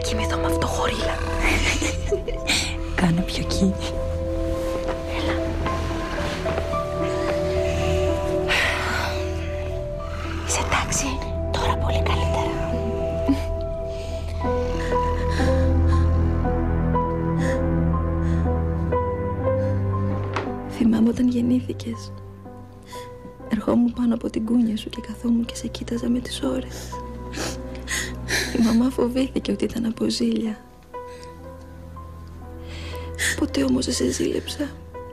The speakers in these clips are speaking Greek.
κοιμηθώ με αυτό χωρίλα. Κάνε πιο εκεί. Έλα. Είσαι εντάξει? Τώρα πολύ καλύτερα. Θυμάμαι όταν γεννήθηκες. Ερχόμουν πάνω από την κούνια σου και καθόμουν και σε κοίταζα με τις ώρες. Η μαμά φοβήθηκε ότι ήταν από ζήλια. Ποτέ όμως δεν σε ζήλεψα.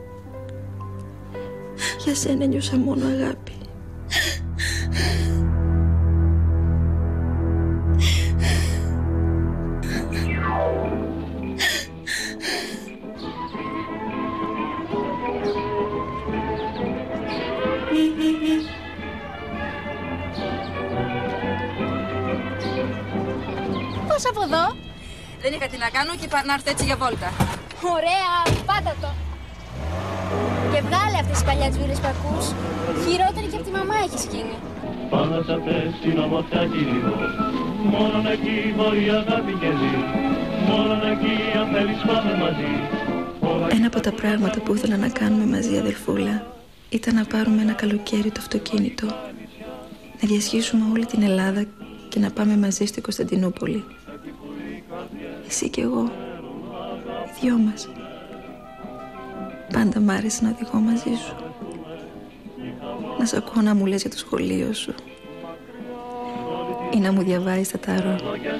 Για σένα νιώσα μόνο αγάπη. Πώς από εδώ? Δεν είχα τι να κάνω και είπα να έρθω έτσι για βόλτα. Ωραία, πάτα το. Και βγάλε αυτές τις παλιατζούρες που ακούς. Χειρότερη και από τη μαμά έχεις γίνει. Πάντα σ' αυτές την ομορφιά κυνηγώ. Μόνον εκεί μπορεί η αγάπη και ζει. Μόνον εκεί αν θέλεις πάμε μαζί. Ένα από τα πράγματα που ήθελα να κάνουμε μαζί, αδελφούλα, ήταν να πάρουμε ένα καλοκαίρι το αυτοκίνητο, να διασχίσουμε όλη την Ελλάδα και να πάμε μαζί στη Κωνσταντινούπολη. Εσύ και εγώ, οι δυο μας. Πάντα μ' άρεσε να οδηγώ μαζί σου. Να σ' ακούω να μου λες για το σχολείο σου ή να μου διαβάζεις τα ταρό.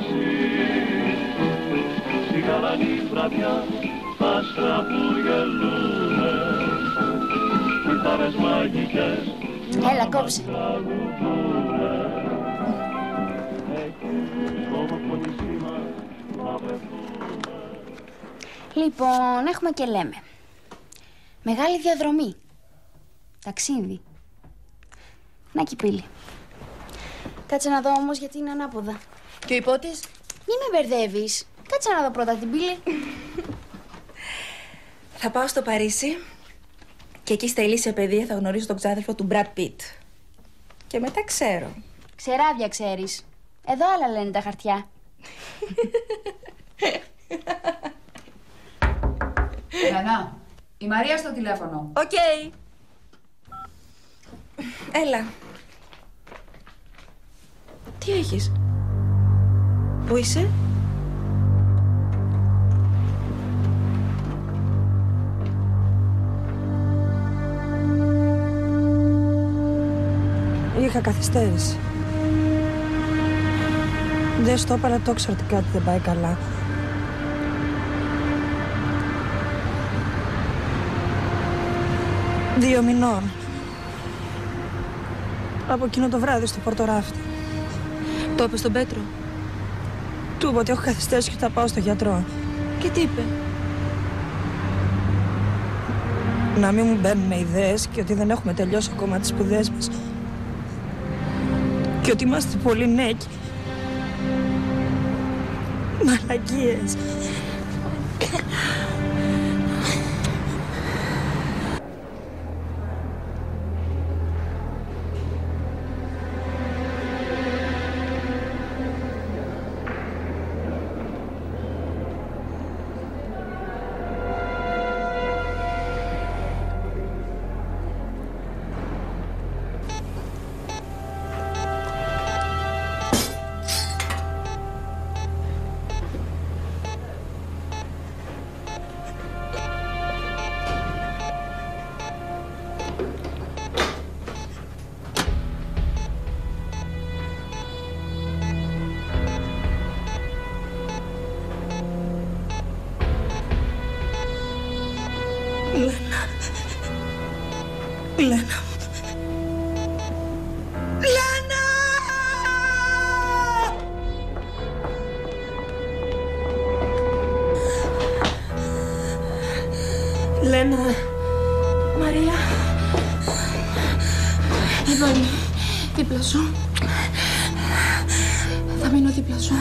Έλα, κόψε. Λοιπόν, έχουμε και λέμε. Μεγάλη διαδρομή. Ταξίδι. Να κι πύλη. Κάτσε να δω όμως γιατί είναι ανάποδα. Και ο υπότης? Μη με μπερδεύεις. Κάτσε να δω πρώτα την πύλη. Θα πάω στο Παρίσι και εκεί στα ηλίσια παιδεία θα γνωρίσω τον ξάδερφο του Μπραντ Πιτ. Και μετά ξέρω. Ξεράδια ξέρεις. Εδώ άλλα λένε τα χαρτιά. Νανά, η Μαρία στο τηλέφωνο. Οκ. Έλα. Τι έχεις? Πού είσαι? Είχα καθυστέρηση. Δεν στο είπα, αλλά το ήξερα ότι κάτι δεν πάει καλά. Δύο μηνών. Από εκείνο το βράδυ στο Πορτοράφτη. Το είπες στον Πέτρο? Του είπα ότι έχω καθυστέρηση και θα πάω στο γιατρό. Και τι είπε? Να μην μου μπαίνουν ιδέες και ότι δεν έχουμε τελειώσει ακόμα τις σπουδές μας. Και ότι είμαστε πολύ νέοι. Μαλακίες. Λένα. Λένα! Λένα. Μαρία. Εδώ είμαι. Δίπλα σου. Θα μείνω δίπλα σου.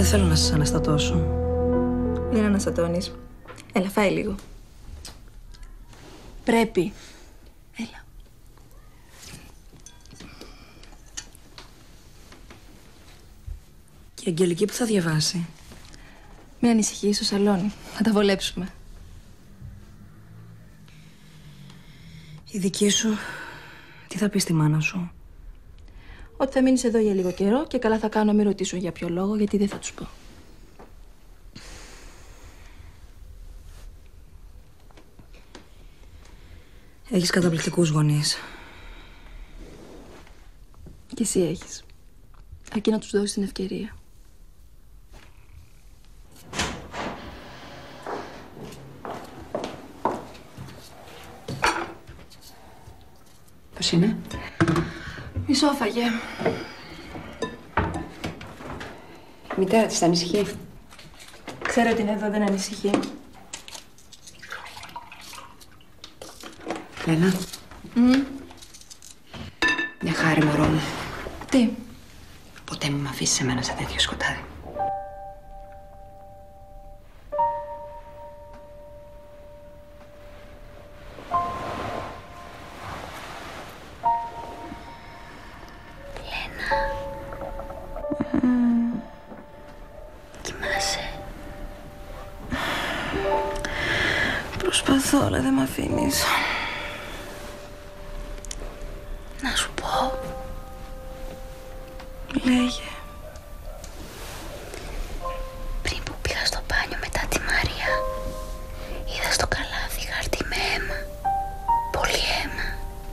Δεν θέλω να σας αναστατώσω. Μην αναστατώνεις. Έλα, φάει λίγο. Πρέπει. Έλα. Και η Αγγελική που θα διαβάσει? Μην ανησυχείς, στο σαλόνι. Θα τα βολέψουμε. Η δική σου, τι θα πει στη μάνα σου? Ότι θα μείνεις εδώ για λίγο καιρό και καλά θα κάνω να μην ρωτήσω για ποιο λόγο, γιατί δεν θα τους πω. Έχεις καταπληκτικούς γονείς. Και εσύ έχεις. Αρκεί να τους δώσεις την ευκαιρία. Πώς είναι? Μισόφαγε. Η μητέρα της ανησυχεί. Ξέρω ότι είναι εδώ, δεν ανησυχεί. Λένα. Μια χάρη, μωρό μου. Τι? Ποτέ μην μ' αφήσεις εμένα σε τέτοιο σκοτάδι. Κοιμάσαι. Προσπαθώ, αλλά δεν μ' αφήνεις. Να σου πω. Λέγε. Πριν που πήγα στο μπάνιο μετά τη Μαρία, είδα στο καλάθι χαρτί με αίμα. Πολύ αίμα.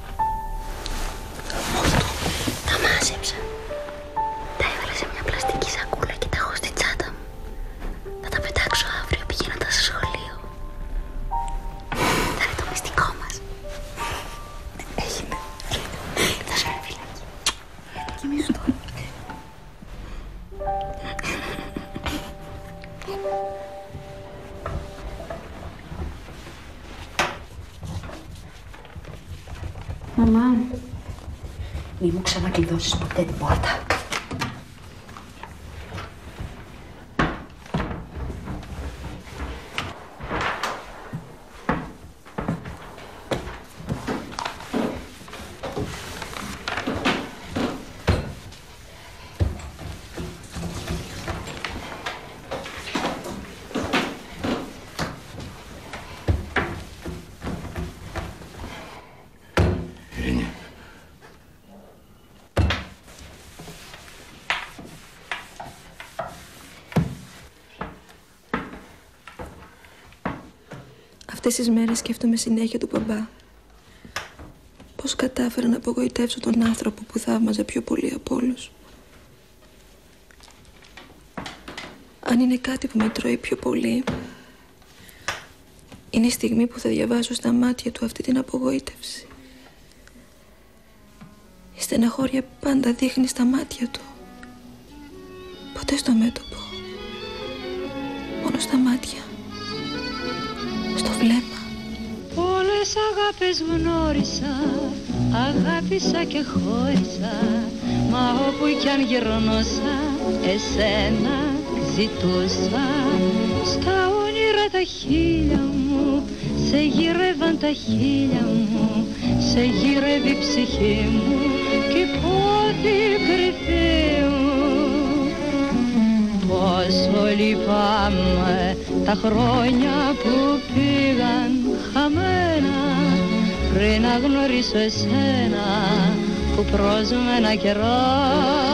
Μόστο. Τα μάζεψα. Τα έβαλα σε μια πλαστική σακούλα και τα έχω στη τσάντα μου. Θα τα πετάξω αύριο πηγαίνοντας στο σχολείο. Θα είναι το μυστικό μας. Έγινε. Θα σου είναι φυλάκι. Κοιμήσου τώρα. Μαμά, μη μου ξανακλειδώσεις ποτέ την πόρτα. Αυτές τις μέρες σκέφτομαι συνέχεια του μπαμπά. Πώς κατάφερα να απογοητεύσω τον άνθρωπο που θαύμαζα πιο πολύ από όλους. Αν είναι κάτι που με τρώει πιο πολύ, είναι η στιγμή που θα διαβάσω στα μάτια του αυτή την απογοήτευση. Η στεναχώρια πάντα δείχνει στα μάτια του. Ποτέ στο μέτωπο. Μόνο στα μάτια. Στο βλέμμα. Πολλές αγάπες γνώρισα, αγάπησα και χώρισα, μα όπου κι αν γυρνούσα, εσένα ζητούσα. Στα όνειρα τα χείλια μου, σε γύρευαν τα χείλια μου, σε γύρευε η ψυχή μου και πόθη κρυφή μου. Πόσο λυπάμαι τα χρόνια που πήγαν χαμένα, πριν να γνωρίσω εσένα που πρόσμενα καιρό.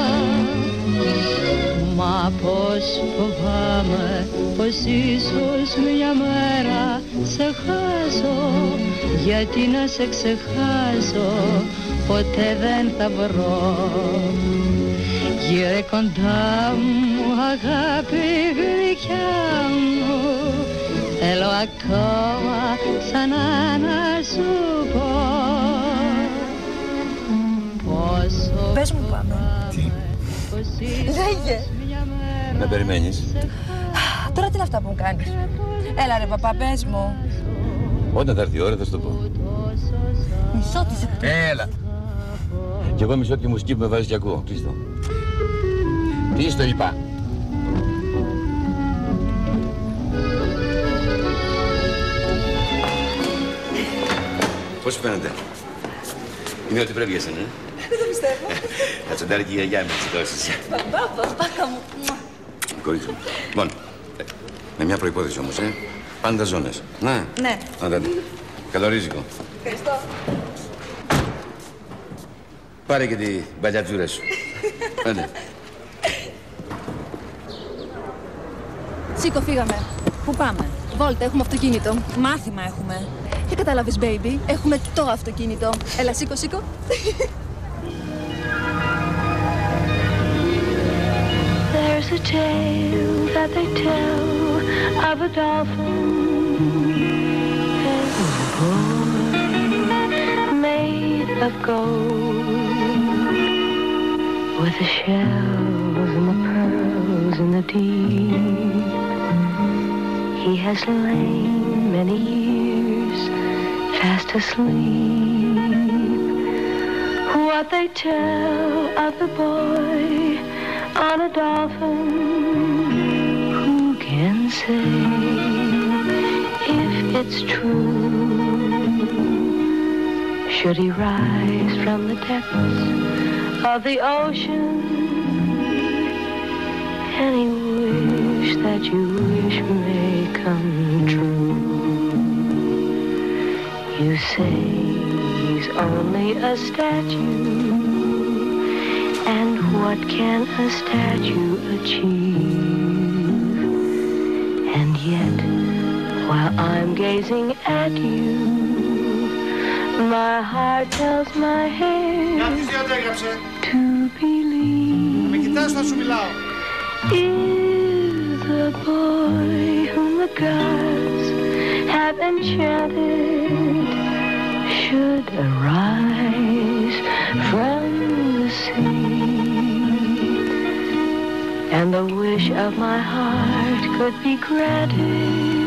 Μα πως φοβάμαι πως ίσως μια μέρα σε χάσω, γιατί να σε ξεχάσω ποτέ δεν θα βρω. Γύρε κοντά μου αγάπη γλυκιά μου, θέλω ακόμα ξανά να σου πω. Πόσο Πες μου πάμε. Τι? Λέγε. Να περιμένεις. Τώρα τι είναι αυτά που μου κάνεις? Έλα ρε παπά, πες μου. Όταν θα έρθει η ώρα θα σου το πω. Μισό τη σε... Έλα. Κι εγώ μισό τη μουσική που με βάζεις κι ακούω. Κλείστο. Τι στο είπα. Πώς σου φαίνεται? Είναι ό,τι πρέπει για σένα, Δεν το πιστεύω. Θα τσοντάρει και η γιαγιά με τις δόσεις. Μπαμπάκα μου. Κορίτσι μου. Λοιπόν, με μια προϋπόθεση όμως, πάντα ζώνες. Ναι. Ναι. Άντε. Καλό ρίζικο. Ευχαριστώ. Πάρε και την μπαλιατζούρα σου. Άντε. Σήκω, φύγαμε. Πού πάμε? Βόλτα, έχουμε αυτοκίνητο. Μάθημα έχουμε. Τι κατάλαβες, baby? Έχουμε το αυτοκίνητο. Έλα, σήκω, σήκω. There's a tale that they tell of a dolphin and a boy made of gold with the shells and the pearls in the deep. He has lain many years fast asleep. What they tell of the boy on a dolphin, who can say if it's true? Should he rise from the depths of the ocean, any wish that you wish may come true. You say he's only a statue, and what can a statue achieve? And yet, while I'm gazing at you, my heart tells my head to believe. Με κοιτάς, θα σου μιλάω. Is the boy whom the gods have enchanted should arise from the sea, and the wish of my heart could be granted,